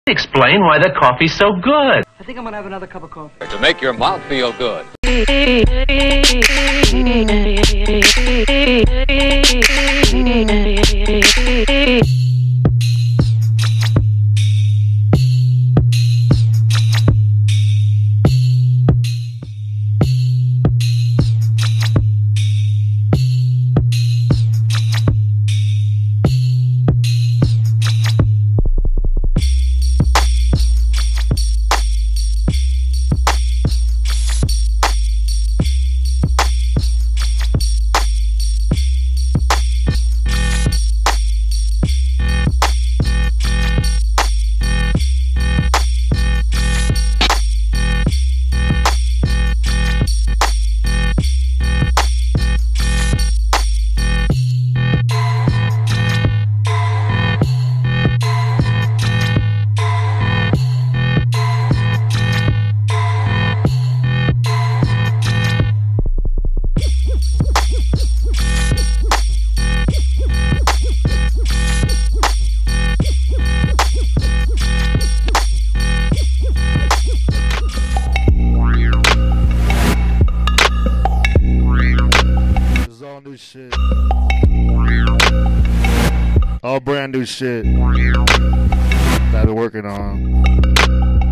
Explain why the coffee's so good. I think I'm gonna have another cup of coffee. To make your mouth feel good. Shit. All brand new shit that I've been working on.